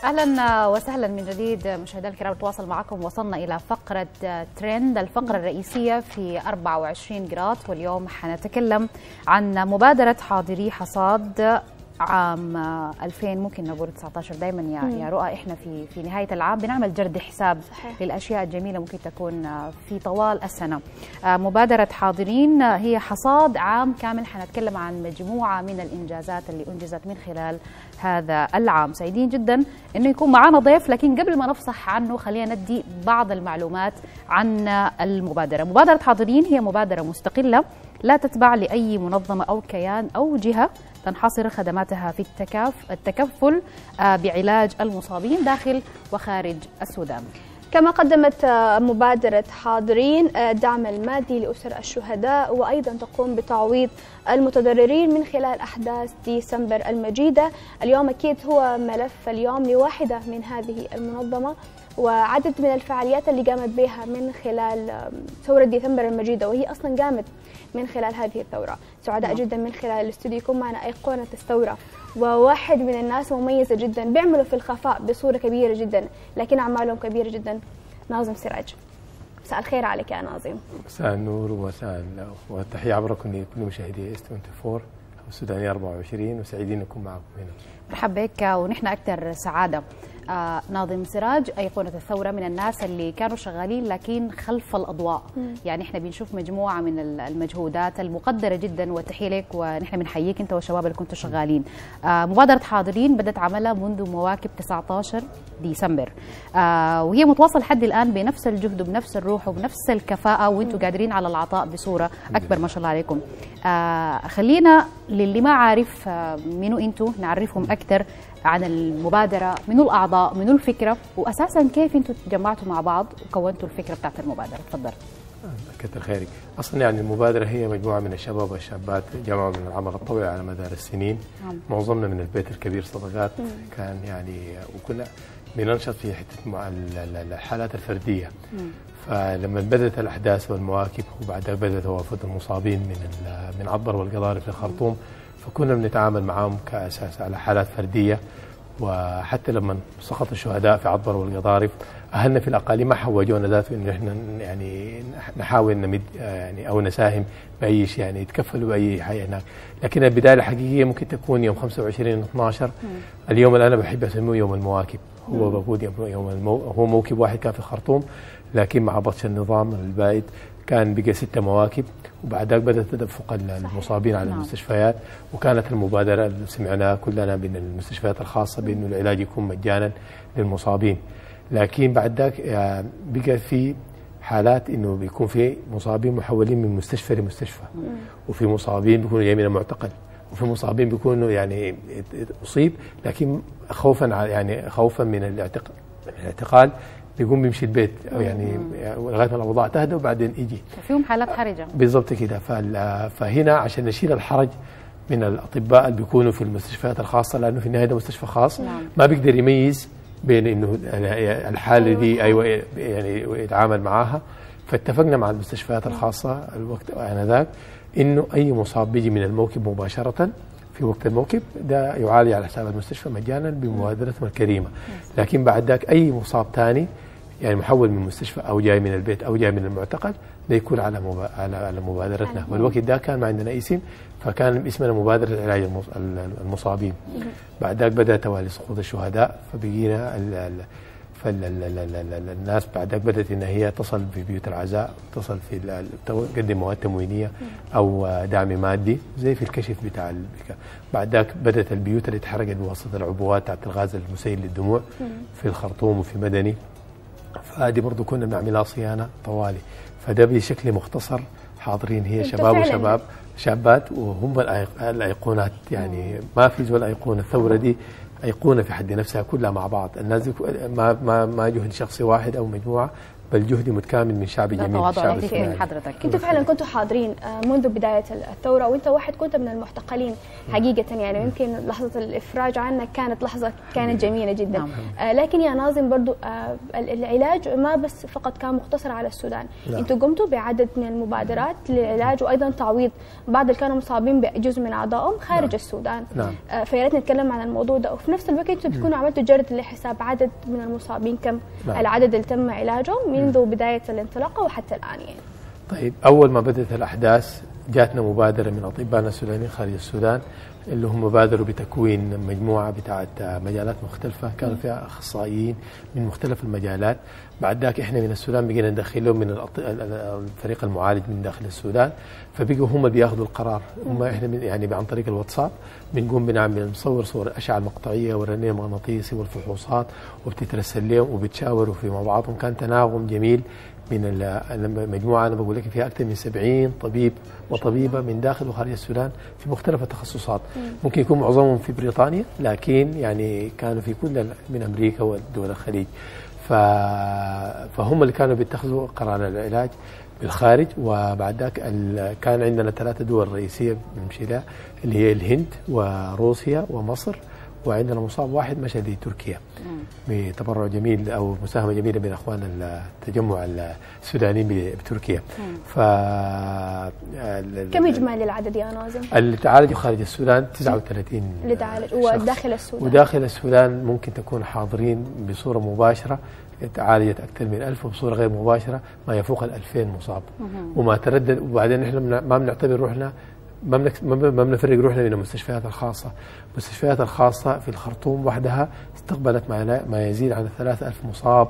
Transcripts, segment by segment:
اهلا وسهلا من جديد مشاهدينا الكرام، نتواصل معكم. وصلنا الى فقره ترند، الفقره الرئيسيه في 24 قراط، واليوم حنتكلم عن مبادره حاضري حصاد عام 2000 ممكن نقول 19. دائما يا رؤى احنا في نهايه العام بنعمل جرد حساب صحيح للاشياء الجميله ممكن تكون في طوال السنه. مبادره حاضرين هي حصاد عام كامل، حنتكلم عن مجموعه من الانجازات اللي انجزت من خلال هذا العام. سعيدين جدا انه يكون معنا ضيف، لكن قبل ما نفصح عنه خلينا ندي بعض المعلومات عن المبادره. مبادره حاضرين هي مبادره مستقله لا تتبع لأي منظمة أو كيان أو جهة، تنحصر خدماتها في التكفل بعلاج المصابين داخل وخارج السودان. كما قدمت مبادرة حاضرين الدعم المادي لأسر الشهداء، وأيضا تقوم بتعويض المتضررين من خلال أحداث ديسمبر المجيدة. اليوم أكيد هو ملف اليوم لواحدة من هذه المنظمة، وعدد من الفعاليات اللي قامت بها من خلال ثورة ديسمبر المجيدة، وهي أصلا قامت من خلال هذه الثورة. سعداء جدا من خلال الاستوديو يكون معنا أيقونة الثورة، وواحد من الناس مميزة جدا بيعملوا في الخفاء بصورة كبيرة جدا لكن أعمالهم كبيرة جدا. ناظم سراج، مساء الخير عليك يا ناظم. مساء النور ومساء والتحية عبركم لكل مشاهدي اس 24 والسودانية 24، وسعيدين نكون معكم هنا. مرحبا بك، ونحن أكثر سعادة. ناظم سراج أيقونة الثورة من الناس اللي كانوا شغالين لكن خلف الأضواء. يعني احنا بنشوف مجموعة من المجهودات المقدرة جدا، والتحية لك، ونحن بنحييك انت والشباب اللي كنتوا شغالين. مبادرة حاضرين بدأت عملها منذ مواكب 19 ديسمبر، وهي متواصل لحد الآن بنفس الجهد وبنفس الروح وبنفس الكفاءة، وانتوا قادرين على العطاء بصورة أكبر ما شاء الله عليكم. خلينا للي ما عارف منو انتوا نعرفهم أكثر عن المبادرة، منو الأعضاء، منو الفكرة، وأساساً كيف أنتم تجمعتوا مع بعض وكونتوا الفكرة بتاعت المبادرة. تفضل. كثر خيرك. أصلاً يعني المبادرة هي مجموعة من الشباب والشابات جمعوا من العمل الطوعي على مدار السنين. معظمنا من البيت الكبير صدقات كان يعني، وكنا بننشط في حتة الحالات الفردية. فلما بدأت الأحداث والمواكب وبعدها بدأت وفد المصابين من عبر والقضارف في الخرطوم، فكنا بنتعامل معهم كأساس على حالات فردية. وحتى لما سقط الشهداء في عبر والقضارف، أهلنا في الأقاليم ما حوجونا ذاته إنه إحنا يعني نحاول نمد يعني أو نساهم بأي شيء، يعني يتكفلوا بأي حاجة هناك. لكن البداية الحقيقية ممكن تكون يوم 25/12. اليوم اللي أنا بحب أسميه يوم المواكب. هو بقول هو موكب واحد كان في الخرطوم، لكن مع بطش النظام البائد كان بقى 6 مواكب، وبعد ذلك بدأت تدفق المصابين على المستشفيات. وكانت المبادرة اللي سمعناها كلنا بين المستشفيات الخاصة بأنه العلاج يكون مجانا للمصابين. لكن بعد ذلك بقى في حالات انه بيكون في مصابين محولين من مستشفى لمستشفى، وفي مصابين بيكونوا جايين من المعتقل، وفي مصابين بيكونوا يعني اصيب لكن خوفا من الاعتقال بيقوم بيمشي البيت، او يعني لغايه ما الاوضاع تهدى وبعدين يجي. فيهم حالات حرجه بالضبط كده. فهنا عشان نشيل الحرج من الاطباء اللي بيكونوا في المستشفيات الخاصه، لانه في النهايه ده مستشفى خاص ما بيقدر يميز بين انه الحاله دي ايوه يعني يتعامل معاها. فاتفقنا مع المستشفيات الخاصه الوقت انذاك انه اي مصاب بيجي من الموكب مباشره في وقت الموكب ده يعالج على حساب المستشفى مجانا بمبادرتهم الكريمه. لكن بعد ذاك اي مصاب ثاني يعني محول من المستشفى او جاي من البيت او جاي من المعتقل ده يكون على مبادرتنا. والوقت ده كان ما عندنا اسم، فكان اسمنا مبادره علاج المصابين. بعد ذاك بدا توالي سقوط الشهداء، فبقينا الناس بعد ذاك بدات ان هي تصل في بيوت العزاء، تصل في تقدم مواد تموينيه او دعم مادي زي في الكشف بتاع بعد ذاك بدات البيوت اللي اتحرقت بواسطه العبوات تاعت الغاز المسيل للدموع في الخرطوم وفي مدني، فهذه برضه كنا بنعملها صيانه طوالي. فده بشكل مختصر حاضرين هي شباب شابات، وهم الايقونات. يعني ما في زول ايقونه. الثوره دي ايقونه في حد نفسها كلها مع بعض. الناس دي ما جهد شخصي واحد او مجموعه، بل جهد متكامل من شعب جميل الشعب السوداني. من حضرتك كنتوا فعلا كنتوا حاضرين منذ بدايه الثوره، وانت واحد كنت من المعتقلين حقيقه، يعني يمكن لحظه الافراج عنك كانت لحظه كانت جميله جدا. لكن يا ناظم برضو العلاج ما بس فقط كان مقتصر على السودان، انتوا قمتوا بعدد من المبادرات للعلاج وايضا تعويض بعض اللي كانوا مصابين بجزء من اعضائهم خارج السودان. فيا ريت نتكلم عن الموضوع ده، وفي نفس الوقت انتوا تكونوا عملتوا جرد لحساب عدد من المصابين، كم العدد اللي تم علاجهم منذ بدايه الانطلاقه وحتى الان يعني. طيب، اول ما بدات الاحداث جاتنا مبادره من اطبائنا السودانيين خارج السودان، اللي هم بادروا بتكوين مجموعه بتاعت مجالات مختلفه كانوا فيها اخصائيين من مختلف المجالات. بعد ذاك احنا من السودان بقينا ندخلهم من الفريق المعالج من داخل السودان، فبقوا هم بياخذوا القرار. هم احنا يعني عن طريق الواتساب بنقوم بنعمل نصور صور الاشعه المقطعيه والرنين المغناطيسي والفحوصات، وبتترسل لهم وبتشاوروا فيما بعضهم. كان تناغم جميل من المجموعه، انا بقول لك فيها اكثر من 70 طبيب وطبيبه من داخل وخارج السودان في مختلف التخصصات. ممكن يكون معظمهم في بريطانيا، لكن يعني كانوا في كل من امريكا ودول الخليج. فهم اللي كانوا بيتخذوا قرار العلاج بالخارج. وبعد ذاك كان عندنا 3 دول رئيسيه بنمشي لها، اللي هي الهند وروسيا ومصر، وعندنا مصاب واحد مشى لتركيا بتبرع جميل او مساهمه جميله من اخوان التجمع السودانيين بتركيا. كم اجمالي العدد يا ناظم؟ اللي تعالجوا خارج السودان 39 اللي تعالج، وداخل السودان وداخل السودان ممكن تكون حاضرين بصوره مباشره تعالجت اكثر من 1000، وبصوره غير مباشره ما يفوق 2000 مصاب. وما تردد. وبعدين احنا ما بنعتبر روحنا، ما بنفرق روحنا من المستشفيات الخاصة. المستشفيات الخاصة في الخرطوم وحدها استقبلت ما يزيد عن 3000 مصاب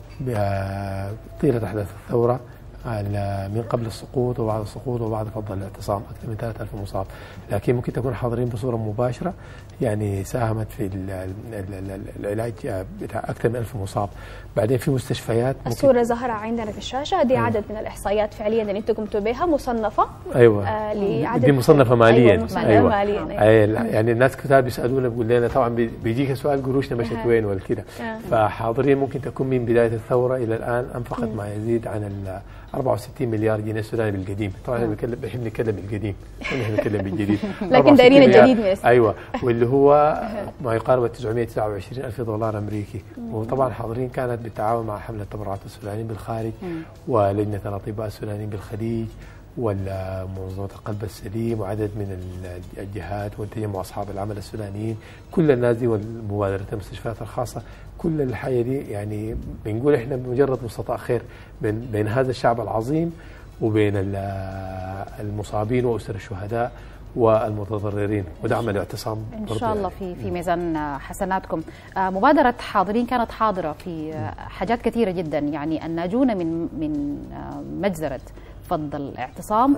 طيلة أحداث الثورة، من قبل السقوط وبعد السقوط وبعد فض الاعتصام، أكثر من 3000 مصاب. لكن ممكن تكون حاضرين بصورة مباشرة، يعني ساهمت في العلاج بتاع أكثر من 1000 مصاب. بعدين في مستشفيات الصورة ظاهرة عندنا في الشاشة، دي عدد من الإحصائيات فعليا اللي أنتم قمتوا بها مصنفة. أيوة، لعدد دي مصنفة ماليا. أيوة ماليا. يعني الناس كتاب بيسألونا بيقول لنا طبعا بيجيك سؤال قروشنا مشت وين ولا كده. فحاضرين ممكن تكون من بداية الثورة إلى الآن أنفقت ما يزيد عن 64 مليار جنيه سوداني بالقديم. طبعا احنا بنحب نتكلم بالقديم، احنا نتكلم بالجديد. لكن دايرين الجديد. ايوه، واللي هو ما يقارب 929 ألف دولار امريكي. وطبعا حاضرين كانت بالتعاون مع حمله تبرعات السودانيين بالخارج ولجنه الاطباء السودانيين بالخليج ومنظمه القلب السليم وعدد من الجهات والتجمع اصحاب العمل السودانيين. كل الناس دي والمبادره المستشفيات الخاصه، كل الحياه دي يعني بنقول احنا مجرد مستطاع خير بين هذا الشعب العظيم وبين المصابين واسر الشهداء والمتضررين، ودعم الاعتصام ان شاء الله في ميزان حسناتكم. مبادره حاضرين كانت حاضره في حاجات كثيره جدا، يعني الناجون من مجزره فض الاعتصام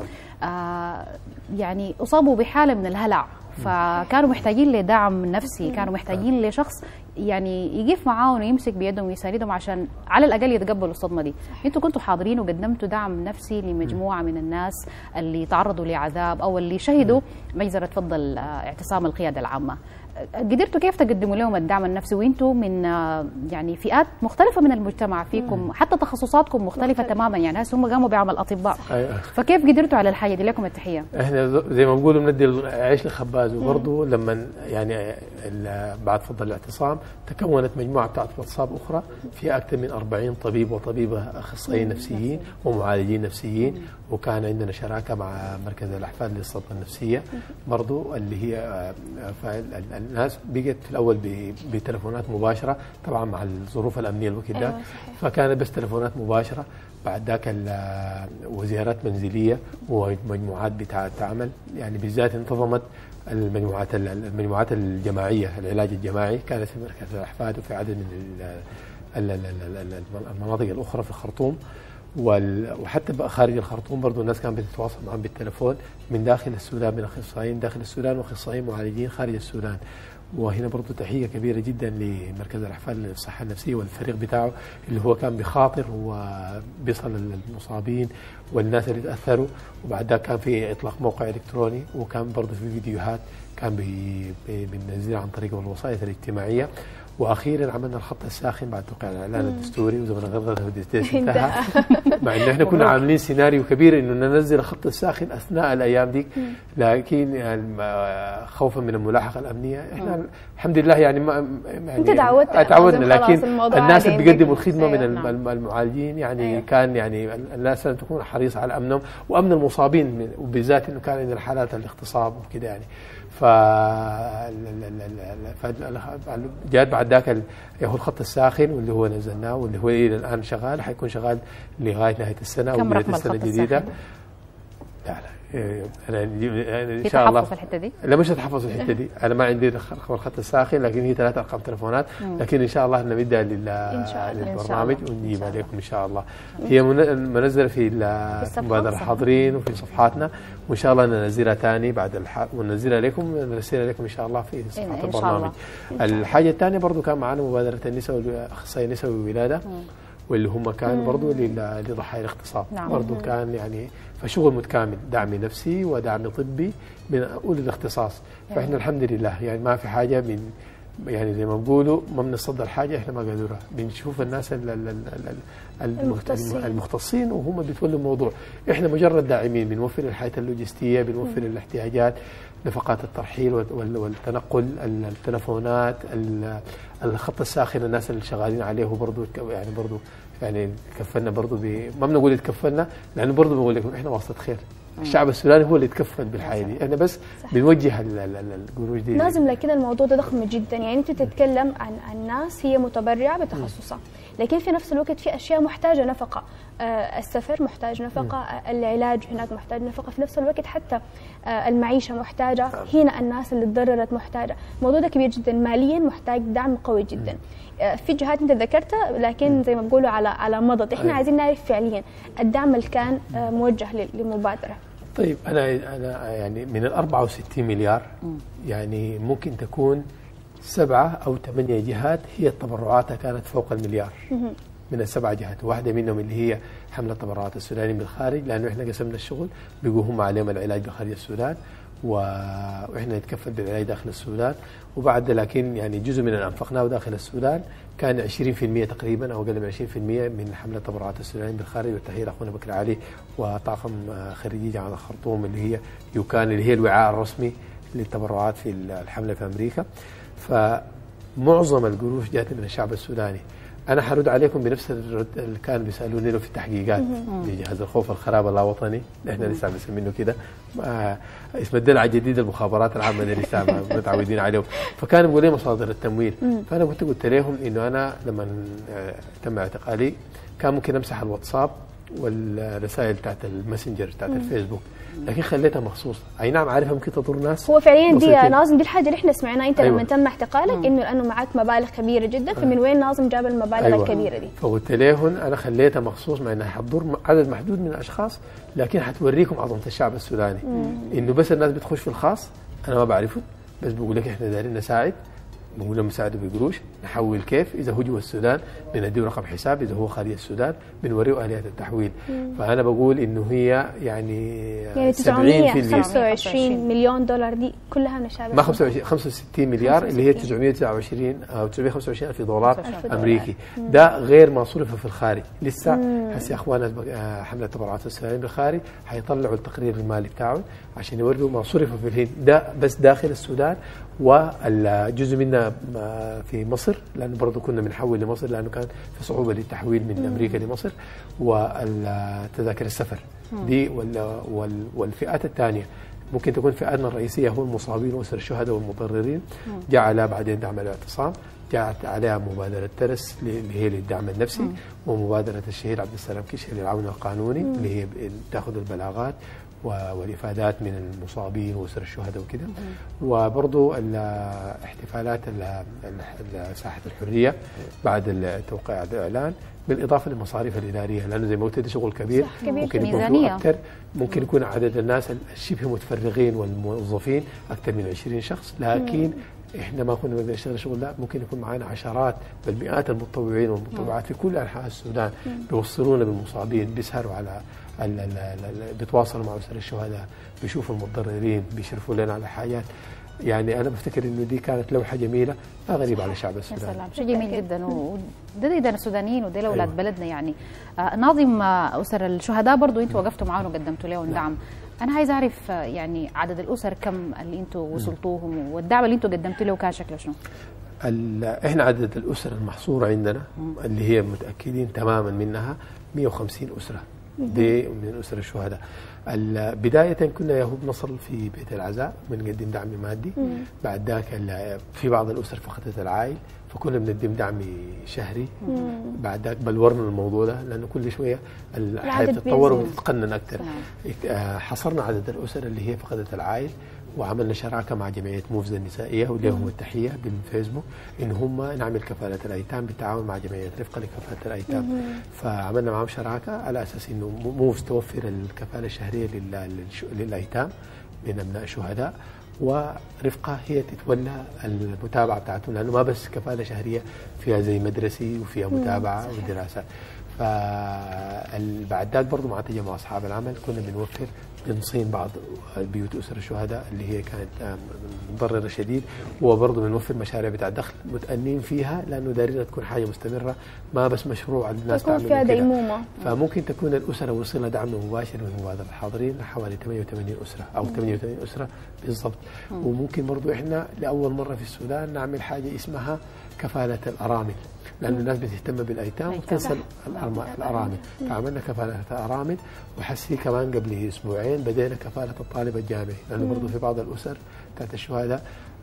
يعني اصابوا بحاله من الهلع، فكانوا محتاجين لدعم نفسي، كانوا محتاجين لشخص يعني يقف معاهم ويمسك بيدهم ويساندهم عشان على الاقل يتقبلوا الصدمه دي. انتوا كنتوا حاضرين وقدمتوا دعم نفسي لمجموعه من الناس اللي تعرضوا لعذاب او اللي شهدوا مجزره فض اعتصام القياده العامه. قدرتوا كيف تقدموا لهم الدعم النفسي وانتم من يعني فئات مختلفه من المجتمع فيكم، حتى تخصصاتكم مختلفه تماما، يعني هسه هم قاموا بعمل اطباء. فكيف قدرتوا على الحاجه دي؟ لكم التحيه. احنا زي ما بنقولوا بندي العيش لخباز، وبرضه لما يعني بعد فض الاعتصام تكونت مجموعه بتاعت واتساب اخرى فيها اكثر من 40 طبيب وطبيبه اخصائيين نفسيين ومعالجين نفسيين، وكان عندنا شراكه مع مركز الاحفاد للصدمه النفسيه برضه، اللي هي الناس بقت في الاول بتلفونات مباشره طبعا مع الظروف الامنيه الوقت ده، فكانت بس تلفونات مباشره. بعد ذاك وزيارات منزليه ومجموعات بتاعه عمل، يعني بالذات انتظمت المجموعات الجماعيه، العلاج الجماعي كانت في مركز الاحفاد وفي عدد من المناطق الاخرى في الخرطوم، وحتى خارج الخرطوم برضه الناس كانت بتتواصل معهم بالتليفون من داخل السودان، من اخصائيين داخل السودان واخصائيين معالجين خارج السودان. وهنا برضه تحيه كبيره جدا لمركز الاحفاد للصحه النفسيه والفريق بتاعه اللي هو كان بخاطر وبيصل للمصابين والناس اللي تاثروا. وبعد ذلك كان في اطلاق موقع الكتروني، وكان برضه في فيديوهات كان بننزلها عن طريق الوسائط الاجتماعيه. واخيرا عملنا الخط الساخن بعد توقيع الاعلان الدستوري وزمن الغرغره والدستور انتهى. مع انه احنا كنا عاملين سيناريو كبير انه ننزل الخط الساخن اثناء الايام دي، لكن يعني خوفا من الملاحقه الامنيه احنا الحمد لله يعني انت تعودنا، لكن الناس اللي بيقدموا الخدمه من المعالجين يعني كان يعني الناس لازم تكون حريصه على امنهم وامن المصابين، وبالذات انه كان عندنا حالات الاغتصاب وكده يعني. جاءت بعد ذاك هو الخط الساخن واللي هو نزلناه واللي هو الى الان شغال، حيكون شغال لغايه نهايه السنه او بدايه السنه الجديده. لا انا ان شاء الله في الحته دي؟ لا مش هتحفظ الحته دي، انا ما عندي الخط الساخن، لكن هي 3 ارقام تليفونات، لكن ان شاء الله نمدها للبرنامج ونجيب عليكم ان شاء الله. هي منزله في مبادره الحاضرين وفي صفحاتنا، وان شاء الله ننزلها ثاني بعد وننزلها لكم ونرسلها لكم ان شاء الله في صفحات البرنامج. الحاجه الثانيه برضه كان معنا مبادره النساء واخصائي النساء والولاده، واللي هم كانوا برضه لضحايا الاغتصاب. برضه كان يعني فشغل متكامل، دعم نفسي ودعم طبي من اولي الاختصاص. فاحنا الحمد لله يعني ما في حاجه من يعني زي ما بيقولوا ما بنصدر الحاجه احنا ما قادرها، بنشوف الناس المختصين وهم بيتولوا الموضوع. احنا مجرد داعمين، بنوفر الحياه اللوجستيه، بنوفر الاحتياجات، نفقات الترحيل والتنقل، التلفونات، الخط الساخن الناس اللي شغالين عليه برضه يعني كفلنا برضه ما بنقول يتكفلنا، لانه برضه بقول لكم احنا واسطه خير. الشعب السوداني هو اللي يتكفل بالحياه دي، احنا بس بنوجه القروش دي. لازم، لكن الموضوع ده ضخم جدا، يعني انت تتكلم عن ناس هي متبرعه بتخصصها، لكن في نفس الوقت في اشياء محتاجه نفقه، السفر محتاج نفقه، العلاج هناك محتاج نفقه، في نفس الوقت حتى المعيشه محتاجه، هنا الناس اللي تضررت محتاجه. الموضوع ده كبير جدا، ماليا محتاج دعم قوي جدا. في جهات انت ذكرتها لكن زي ما بيقولوا على مضض، احنا عايزين نعرف فعليا الدعم اللي كان موجه للمبادره. طيب انا يعني من ال 64 مليار يعني ممكن تكون 7 أو 8 جهات هي تبرعاتها كانت فوق المليار. من ال7 جهات، واحده منهم اللي هي حمله تبرعات السودانيين بالخارج، لانه احنا قسمنا الشغل، بيقوا هم عليهم العلاج بخارج السودان واحنا نتكفل بالعلاج داخل السودان، وبعد لكن يعني جزء من اللي انفقناه داخل السودان كان 20% تقريبا او اقل من 20% من حمله تبرعات السودانيين بالخارج. والتحيه لاخونا بكر علي وطاقم خريجي جامعه الخرطوم اللي هي يوكان اللي هي الوعاء الرسمي للتبرعات في الحمله في امريكا. فمعظم القروش جات من الشعب السوداني. انا حرد عليكم بنفس الرد اللي كانوا بيسالوني له في التحقيقات بجهاز الخوف الخراب اللاوطني، احنا لسه مسمينه كده، اسم الدلع الجديد المخابرات العامه اللي لسه متعودين عليه. فكانوا بيقولوا لي مصادر التمويل، فانا قلت لهم انه انا لما تم اعتقالي كان ممكن امسح الواتساب والرسائل بتاعت الماسنجر بتاعت الفيسبوك، لكن خليتها مخصوص. اي نعم عارفها ممكن تضر ناس. هو فعليا دي ناظم دي الحاجه اللي احنا سمعناها، انت لما تم اعتقالك انه لانه معك مبالغ كبيره جدا، فمن وين ناظم جاب المبالغ الكبيره دي؟ فقلت لهم انا خليتها مخصوص مع انها حتضر عدد محدود من الاشخاص، لكن حتوريكم عظمه الشعب السوداني. انه بس الناس بتخش في الخاص انا ما بعرفه، بس بقول لك احنا دايرين نساعد، بنقول لهم نساعده بقروش، نحول كيف، اذا هو جوا السودان بنديه رقم حساب، اذا هو خارج السودان بنوريه اليات التحويل. فانا بقول انه هي يعني 925 مليون دولار دي كلها من الشعب، ما 65 مليار اللي هي 929 او 925 الف دولار امريكي. ده غير ما صرف في الخارج. لسه هسه اخواننا حمله تبرعات السودانيين بالخارج حيطلعوا التقرير المالي بتاعهم عشان يوروا ما صرف في الهند، ده بس داخل السودان، والجزء منه في مصر لانه برضه كنا بنحول لمصر لانه كان في صعوبه للتحويل من امريكا لمصر، والتذاكر السفر دي والفئات الثانيه ممكن تكون فئاتنا الرئيسيه هو المصابين واسر الشهداء والمضررين، جاء عليها بعدين دعم الاعتصام، جاءت عليها مبادره ترس اللي هي للدعم النفسي، ومبادره الشهيد عبد السلام كشري للعون القانوني اللي هي تاخذ البلاغات والإفادات من المصابين وأسر الشهداء وكده. وبرضو الاحتفالات ساحة الحرية بعد توقيع الإعلان، بالإضافة للمصاريف الإدارية، لأنه زي ما قلت ده شغل كبير ممكن يكون فيه أكثر، ممكن يكون عدد الناس الشبه متفرغين والموظفين أكثر من 20 شخص، لكن احنا ما كنا نقدر نشتغل شغل، لا ممكن يكون معنا عشرات بل مئات المتطوعين والمتطوعات في كل انحاء السودان بيوصلونا بالمصابين، بيسهروا على بيتواصلوا مع اسر الشهداء، بيشوفوا المتضررين، بيشرفوا لنا على حاجات. يعني انا بفتكر انه دي كانت لوحه جميله لا غريبه على شعب السودان. يا سلام، شيء جميل جدا. ودي السودانيين ودي اولاد بلدنا يعني. ناظم اسر الشهداء برضه انتوا وقفتوا معاهم وقدمتوا لهم دعم. انا عايز اعرف يعني عدد الاسر كم اللي انتوا وصلتوهم، والدعم اللي انتوا قدمتوا له كان شكله شنو؟ احنا عدد الاسر المحصوره عندنا اللي هي متاكدين تماما منها 150 اسره، دي من اسر الشهداء. بدايه كنا يهوب نصل في بيت العزاء بنقدم دعم مادي، بعد ذاك في بعض الاسر فقدت العائل فكنا بنقدم دعم شهري، بعد ذاك بلورنا الموضوع ده لانه كل شويه الحياه بتتطور وبتتقنن اكثر. حصرنا عدد الاسر اللي هي فقدت العائل، وعملنا شراكه مع جمعيه موفز النسائيه ولهم التحيه بالفيسبوك ان هم نعمل كفاله الايتام بالتعاون مع جمعيه رفقه لكفاله الايتام. فعملنا معهم شراكه على اساس انه موفز توفر الكفاله الشهريه للايتام من ابناء الشهداء، ورفقه هي تتولى المتابعه بتاعتهم، لانه ما بس كفاله شهريه، فيها زي مدرسي وفيها متابعه ودراسه. فبعد ذاك برضه مع تجمع اصحاب العمل كنا بنوفر بنصين بعض بيوت اسر الشهداء اللي هي كانت مضرره شديد، وبرضه بنوفر مشاريع بتاع دخل متأنين فيها لانه دارين تكون حاجه مستمره، ما بس مشروع الناس تعمل فيها ديمومه. فممكن تكون الاسره وصلها دعم مباشر من مبادره الحاضرين حوالي 88 اسره او 88 اسره بالضبط. وممكن برضه احنا لاول مره في السودان نعمل حاجه اسمها كفاله الارامل، لأن الناس بتهتم بالأيتام وتنسى الأرامل، فعملنا كفالة الأرامل. وحسي كمان قبل أسبوعين بدينا كفالة الطالب الجامعي، لأنه برضه في بعض الأسر بتاعت الشهداء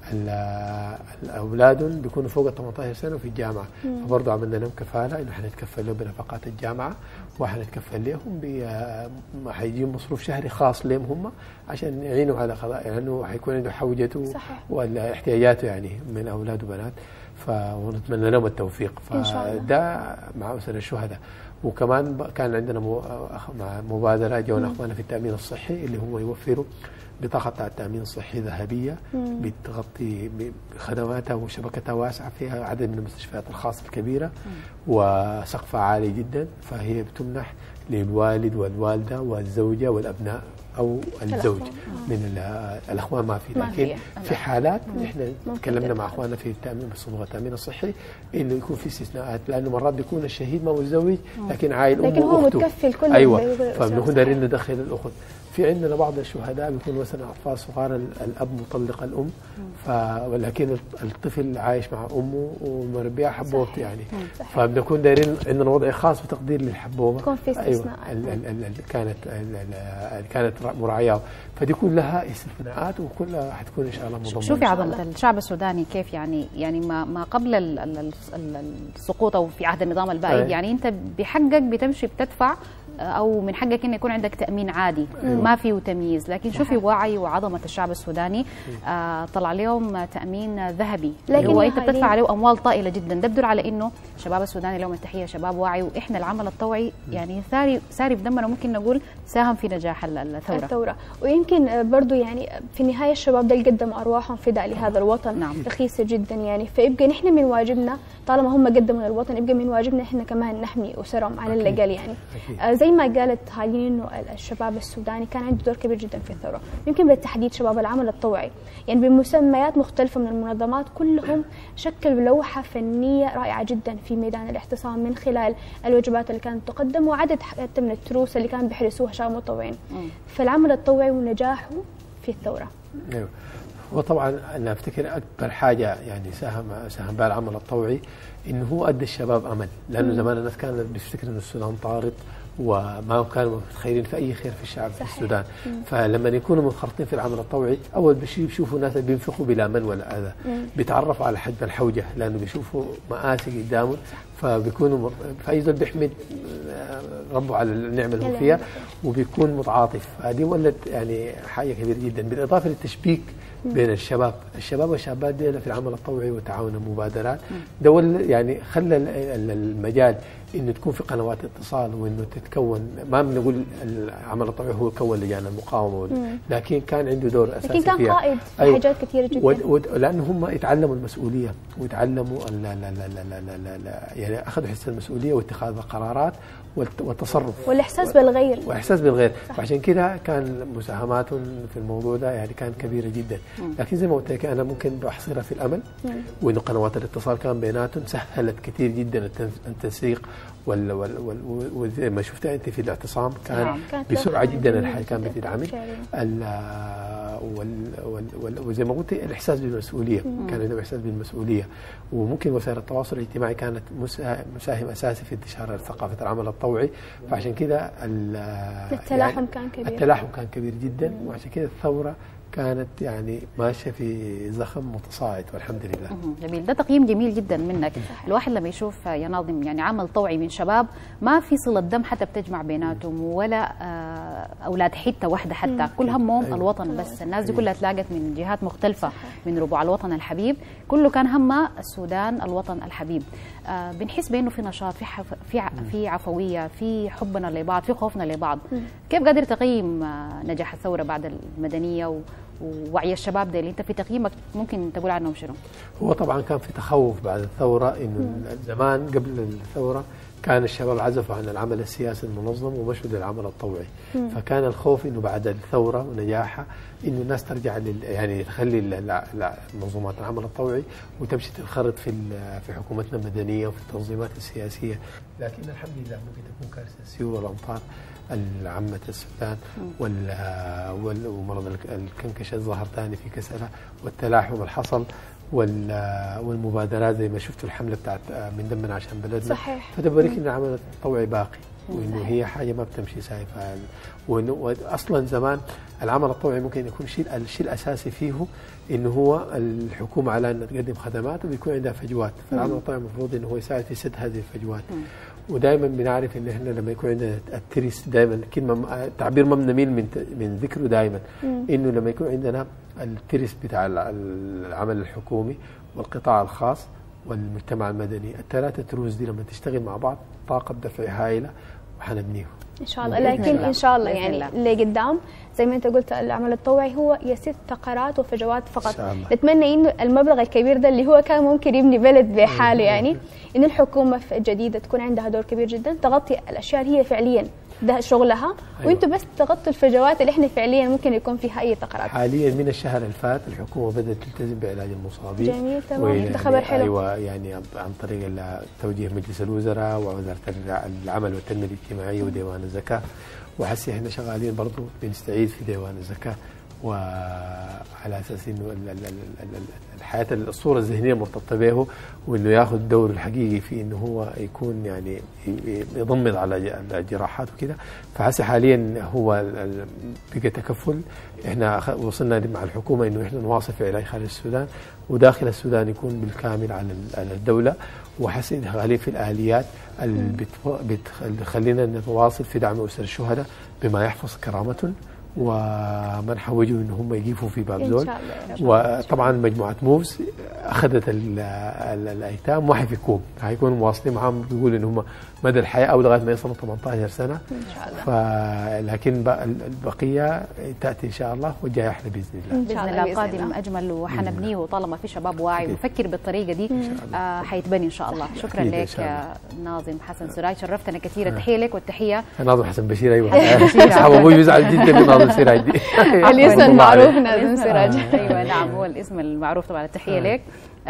أولادهم بيكونوا فوق 18 سنة وفي الجامعة، فبرضه عملنا لهم كفالة إنه حنتكفل لهم بنفقات الجامعة، وحنتكفل لهم حيجيهم مصروف شهري خاص لهم هم عشان يعينوا على قضاء، لأنه حيكون عنده حوجته ولا احتياجاته يعني من أولاد وبنات، ونتمنى لهم التوفيق. فده مع أسر الشهداء. وكمان كان عندنا مع مبادرة جونا أخواننا في التأمين الصحي اللي هم يوفروا بطاقة بتاع التأمين الصحي ذهبية بتغطي خدماتها وشبكتها واسعة، فيها عدد من المستشفيات الخاصة الكبيرة وسقفها عالي جدا، فهي بتمنح للوالد والوالدة والزوجة والأبناء أو الزوج من الأخوان ما في، لكن في حالات احنا تكلمنا مع أخواننا في التأمين بصبغة التأمين الصحي إنه يكون في استثناءات، لأنه مرات بيكون الشهيد ما متزوج لكن عائل أمه لكن هو متكفل كل أيوة، فبنكون دارين ندخل الأخت. في عندنا بعض الشهداء بيكون مثلا اطفال صغار الاب مطلق الام، ولكن الطفل عايش مع امه ومربيها حبوبته يعني، فبنكون دايرين عندنا وضع خاص وتقدير للحبوبه. يكون في استثناء. أيوة كانت مراعيه، فدي كلها استثناءات وكلها حتكون ان شاء الله منظمه. شوفي عظمه الشعب السوداني كيف يعني ما قبل السقوط او في عهد النظام البائد، يعني انت بحقك بتمشي بتدفع او من حقك انه يكون عندك تامين عادي ما فيه تمييز، لكن شوفي وعي وعظمه الشعب السوداني طلع لهم تامين ذهبي وانت بتدفع عليه اموال طائله جدا. ده بدل على انه الشباب السوداني لهم التحيه شباب واعي، واحنا العمل الطوعي يعني ساري في دمنا، ممكن نقول ساهم في نجاح الثوره. ويمكن برضو يعني في النهايه الشباب ده قدموا ارواحهم فداء لهذا الوطن رخيصه جدا يعني، فيبقى نحن من واجبنا طالما هم قدموا للوطن يبقى من واجبنا احنا كمان نحمي اسرهم على الاقل يعني. زي ما قالت هالين انه الشباب السوداني كان عنده دور كبير جدا في الثوره، يمكن بالتحديد شباب العمل الطوعي يعني بمسميات مختلفه من المنظمات كلهم شكلوا لوحه فنيه رائعه جدا في ميدان الاعتصام من خلال الوجبات اللي كانت تقدم وعدد حتى من التروس اللي كانوا بيحرسوها شباب متطوعين. فالعمل الطوعي ونجاحه في الثوره. ايوه، وطبعا انا افتكر اكبر حاجه يعني ساهم بها العمل الطوعي انه هو ادى الشباب امل، لانه زمان الناس كانت بتفتكر انه السودان طارد وما كانوا متخيلين في اي خير في الشعب في السودان. فلما يكونوا منخرطين في العمل الطوعي اول بشيء بيشوفوا ناس بينفقوا بلا من ولا اذى، بيتعرفوا على حجم الحوجه لانه بيشوفوا مآسي قدامهم، فبيكونوا فايزول بيحمد ربه على النعمه اللي هو فيها وبيكون متعاطف. هذه ولد يعني حاجه كبيره جدا، بالاضافه للتشبيك بين الشباب والشابات دي في العمل الطوعي وتعاون المبادرات ده يعني خلى المجال انه تكون في قنوات اتصال وانه تتكون، ما بنقول العمل الطوعي هو كون لجان المقاومه لكن كان عنده دور اساسي فيها، لكن كان قائد في حاجات كثيره جدا لانه هم يتعلموا المسؤوليه ويتعلموا يعني اخذوا حس المسؤوليه واتخاذ القرارات والتصرف والاحساس بالغير فعشان كده كان مساهماتهم في الموضوع ده يعني كانت كبيره جدا. لكن زي ما قلت لك انا ممكن بحصرها في الامل، وانه قنوات الاتصال كان بيناتهم سهلت كثير جدا التنسيق، وزي ما شفتها انت في الاعتصام كان بسرعه جدا الحياه كان بتدعمك، وزي ما قلت الاحساس بالمسؤوليه، كان عندهم احساس بالمسؤوليه، وممكن وسائل التواصل الاجتماعي كانت مساهم اساسي في انتشار ثقافه العمل الطوعي، فعشان كده التلاحم كان كبير، التلاحم كان كبير جدا، وعشان كده الثوره كانت يعني ماشيه في زخم متصاعد والحمد لله. جميل، ده تقييم جميل جدا منك. الواحد لما يشوف يا ناظم يعني عمل طوعي من شباب ما في صله دم حتى بتجمع بيناتهم ولا اولاد حته واحده حتى، كل همهم الوطن بس. الناس دي كلها تلاقت من جهات مختلفه من ربوع الوطن الحبيب، كله كان همه السودان الوطن الحبيب. بنحس بانه في نشاط، في عفويه، في حبنا لبعض، في خوفنا لبعض. كيف قادر تقيم نجاح الثوره بعد المدنيه ووعي الشباب ده اللي انت في تقييمك ممكن تقول عنهم شنو؟ هو طبعا كان في تخوف بعد الثوره، انه زمان قبل الثوره كان الشباب عزفوا عن العمل السياسي المنظم ومشوا للعمل الطوعي، فكان الخوف انه بعد الثوره ونجاحها انه الناس ترجع يعني تخلي منظومات العمل الطوعي وتمشي تنخرط في حكومتنا المدنيه وفي التنظيمات السياسيه، لكن الحمد لله ممكن تكون كارثه السيول والامطار العامة السودان ومرض الكنكشة ظهر ثاني في كسلة، والتلاحم الحصل والمبادرات زي ما شفتوا الحملة بتاعت من دمنا عشان بلدنا. صحيح. فده بوريك ان العمل التطوعي باقي، وانه هي حاجه ما بتمشي سايفه، وانه اصلا زمان العمل التطوعي ممكن يكون الشيء الاساسي فيه انه هو الحكومه على ان تقدم خدمات وبيكون عندها فجوات، فالعمل التطوعي المفروض انه هو يساعد في سد هذه الفجوات. ودائما بنعرف ان احنا لما يكون عندنا الترس، دائما كلمه تعبير ما بنميل من ذكره دائما، انه لما يكون عندنا الترس بتاع العمل الحكومي والقطاع الخاص والمجتمع المدني، الثلاثه تروس دي لما تشتغل مع بعض طاقه دفع هائله وحنبنيهم ان شاء الله. لكن ان شاء الله يعني اللي قدام زي ما انت قلت العمل التطوعي هو يسد ثغرات وفجوات فقط. نتمنى انه المبلغ الكبير ده اللي هو كان ممكن يبني بلد بحاله، يعني انه الحكومه الجديده تكون عندها دور كبير جدا تغطي الاشياء اللي هي فعليا ده شغلها، وانتم بس تغطوا الفجوات اللي احنا فعليا ممكن يكون فيها اي ثغرات. حاليا من الشهر اللي فات الحكومه بدات تلتزم بعلاج المصابين. جميل، تمام، ده خبر حلو. ايوه، يعني عن طريق توجيه مجلس الوزراء ووزاره العمل والتنميه الاجتماعيه وديوان الزكاه، وحسي احنا شغالين برضه بنستعيد في ديوان الزكاه، وعلى اساس انه الحياه الصوره الذهنيه مرتبطه به، وانه ياخذ دوره الحقيقي في انه هو يكون يعني يضمد على الجراحات وكذا. فحسي حاليا هو بقى تكفل، احنا وصلنا مع الحكومه انه احنا نواصل في علاج خارج السودان، وداخل السودان يكون بالكامل على الدوله، وحسي غالي في الاليات اللي بتخلينا نتواصل في دعم اسر الشهداء بما يحفظ كرامتهم وما نحوجوا ان هم يجيفوا في باب زول. وطبعا مجموعه موفز اخذت الايتام وحيفكوهم، حيكونوا مواصلين معهم، بيقولوا ان هم مدى الحياه او لغايه ما يصلوا 18 سنه ان شاء الله. لكن البقيه تاتي ان شاء الله والجاي احلى باذن الله. باذن الله قادم اجمل وحنبنيه، وطالما في شباب واعي ومفكر بالطريقه دي حيتبني ان شاء الله. شكرا لك يا ناظم حسن سراج، شرفتنا كثير. التحيه لك والتحيه ناظم حسن بشير. ايوه اصحاب ابوي يزعل جدا من ناظم سراج دي. الاسم المعروف ناظم سراج. ايوه نعم، هو الاسم المعروف طبعا. التحيه لك.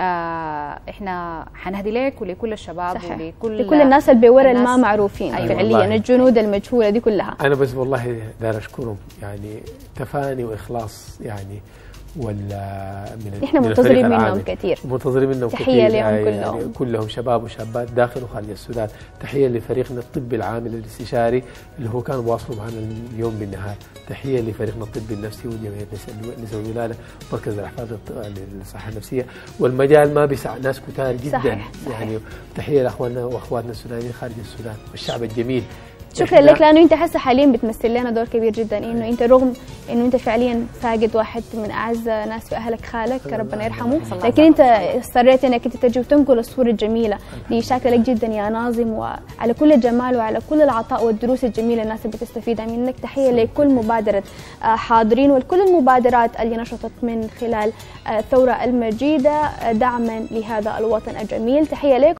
احنا حنهدي لك ولكل الشباب ولكل الناس اللي بورا ما معروفين. أيوة فعليا الجنود المجهوله دي كلها. انا بس والله داير اشكرهم، يعني تفاني واخلاص يعني، ولا احنا منتظرين منهم كثير، منتظرين منهم تحيه كثير لهم كلهم. يعني كلهم شباب وشابات داخل وخارج السودان. تحيه لفريقنا الطبي العامل الاستشاري اللي هو كانوا بواصلوا معنا اليوم بالنهار. تحيه لفريقنا الطبي النفسي وجمعيه نساء الولاده، مركز الاحفاد للصحه النفسيه، والمجال ما بيسع ناس كتار جدا. صحيح. يعني تحيه لاخواننا واخواتنا السودانيين خارج السودان والشعب الجميل. شكرا لك، لانه انت هسه حاليا بتمثل لنا دور كبير جدا، انه انت رغم انه انت فعليا فاقد واحد من اعز ناس في اهلك، خالك ربنا يرحمه، لكن انت اصريت انك انت تجي وتنقل الصوره الجميله دي. شاكره لك جدا يا ناظم، وعلى كل الجمال وعلى كل العطاء والدروس الجميله الناس اللي بتستفيدها منك. تحيه لكل مبادره حاضرين ولكل المبادرات اللي نشطت من خلال الثوره المجيده دعما لهذا الوطن الجميل. تحيه لك.